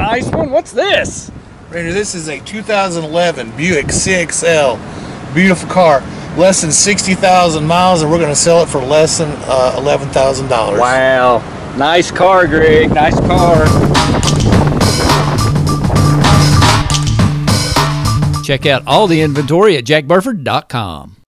nice one. What's this? Ranger, this is a 2011 Buick CXL. Beautiful car. Less than 60,000 miles, and we're going to sell it for less than $11,000. Wow. Nice car, Greg. Nice car. Check out all the inventory at jackburford.com.